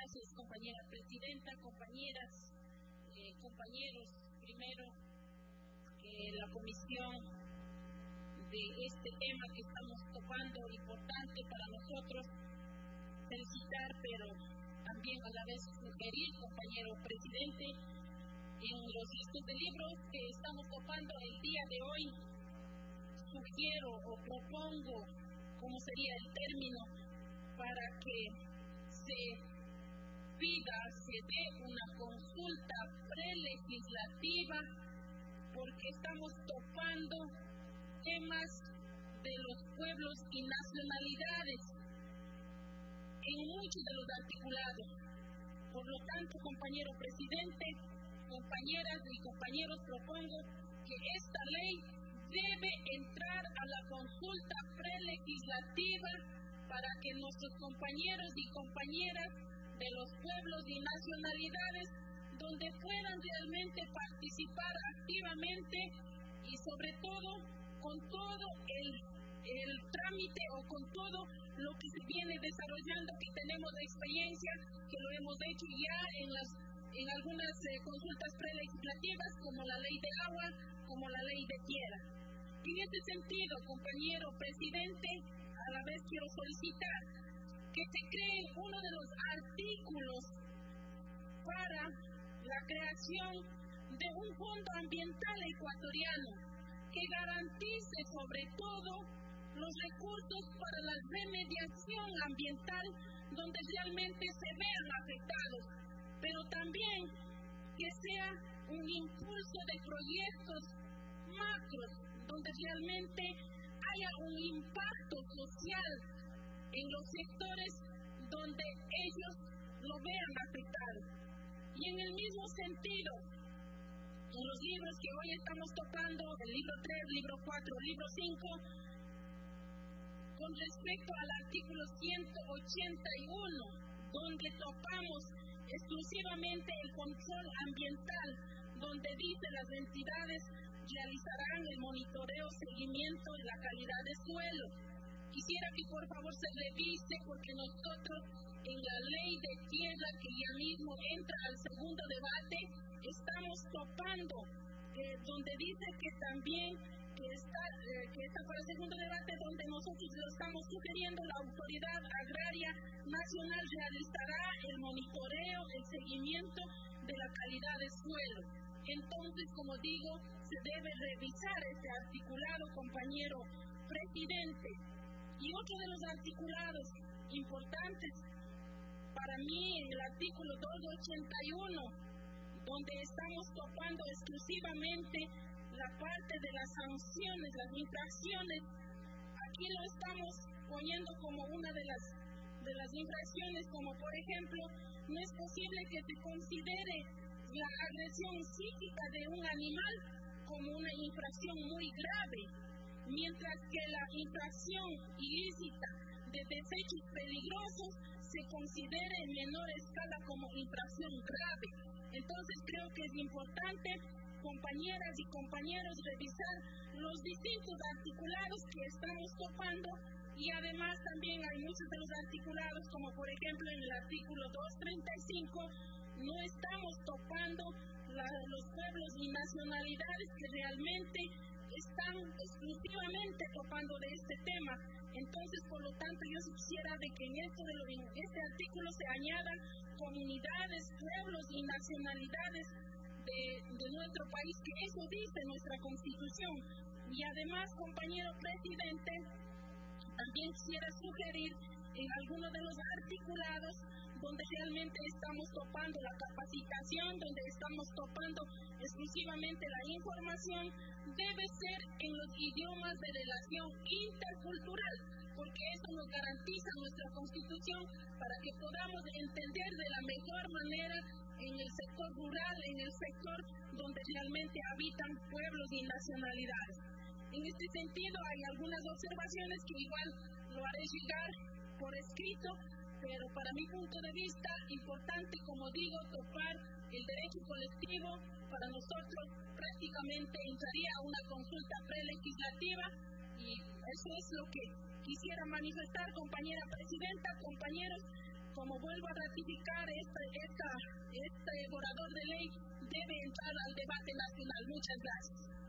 Gracias, compañera presidenta, compañeras, compañeros. Primero, la comisión de este tema que estamos tocando, importante para nosotros, felicitar, pero también a la vez sugerir, compañero presidente, en los listos de libros que estamos tocando el día de hoy, sugiero o propongo, ¿cómo sería el término?, para que se pida, se dé una consulta prelegislativa, porque estamos tocando temas de los pueblos y nacionalidades en muchos de los articulados. Por lo tanto, compañero presidente, compañeras y compañeros, propongo que esta ley debe entrar a la consulta prelegislativa para que nuestros compañeros y compañeras de los pueblos y nacionalidades, donde puedan realmente participar activamente y sobre todo con todo el trámite o con todo lo que se viene desarrollando, que tenemos experiencia, que lo hemos hecho ya en algunas consultas prelegislativas, como la ley de agua, como la ley de tierra. En este sentido, compañero presidente, a la vez quiero solicitar que se cree uno de los artículos para la creación de un fondo ambiental ecuatoriano que garantice sobre todo los recursos para la remediación ambiental donde realmente se vean afectados, pero también que sea un impulso de proyectos macros donde realmente haya un impacto social en los sectores donde ellos lo vean afectado. Y en el mismo sentido, en los libros que hoy estamos tocando, el libro 3, libro 4, libro 5, con respecto al artículo 181, donde tocamos exclusivamente el control ambiental, donde dice las entidades realizarán el monitoreo, seguimiento de la calidad de suelo. Quisiera que por favor se revise, porque nosotros en la ley de tierra, que ya mismo entra al segundo debate, estamos topando, donde dice que también que está para el segundo debate, donde nosotros lo estamos sugiriendo, la Autoridad Agraria Nacional realizará el monitoreo, el seguimiento de la calidad de suelo. Entonces, como digo, se debe revisar este articulado, compañero presidente. Y otro de los articulados importantes para mí, el artículo 281, donde estamos topando exclusivamente la parte de las sanciones, las infracciones. Aquí lo estamos poniendo como una de las infracciones, como por ejemplo, no es posible que se considere la agresión psíquica de un animal como una infracción muy grave, mientras que la infracción ilícita de desechos peligrosos se considera en menor escala como infracción grave. Entonces creo que es importante, compañeras y compañeros, revisar los distintos articulados que estamos topando, y además también hay muchos de los articulados, como por ejemplo en el artículo 235, no estamos topando los pueblos y nacionalidades que realmente están exclusivamente topando de este tema. Entonces, por lo tanto, yo quisiera de que en este artículo se añadan comunidades, pueblos y nacionalidades de nuestro país, que eso dice nuestra Constitución. Y además, compañero presidente, también quisiera sugerir en algunos de los articulados donde realmente estamos topando la capacitación, donde estamos topando exclusivamente la información, debe ser en los idiomas de relación intercultural, porque eso nos garantiza nuestra Constitución para que podamos entender de la mejor manera en el sector rural, en el sector donde realmente habitan pueblos y nacionalidades. En este sentido, hay algunas observaciones que igual lo haré llegar por escrito, pero para mi punto de vista, importante, como digo, topar el derecho colectivo. Para nosotros prácticamente entraría a una consulta prelegislativa, y eso es lo que quisiera manifestar, compañera presidenta, compañeros, como vuelvo a ratificar, este borrador de ley debe entrar al debate nacional. Muchas gracias.